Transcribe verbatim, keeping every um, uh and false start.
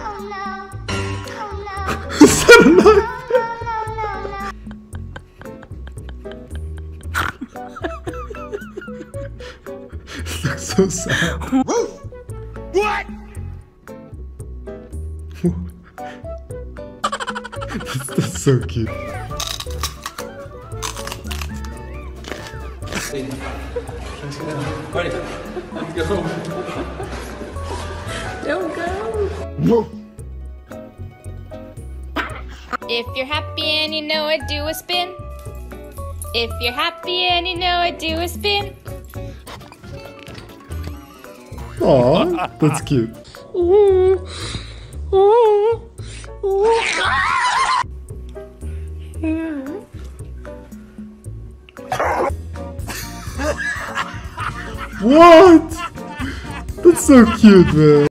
Is that a knife? It looks so sad. What? that's, that's so cute. Let's go. Don't go. Whoa. If you're happy and you know it, do a spin. If you're happy and you know it, do a spin. Aw, that's cute. What? That's so cute, man.